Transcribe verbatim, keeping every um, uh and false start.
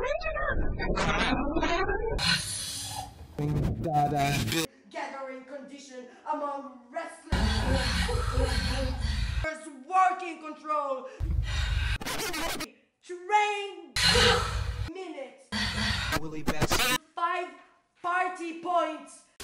Gathering condition among wrestlers. Working control. Train minutes. Five party points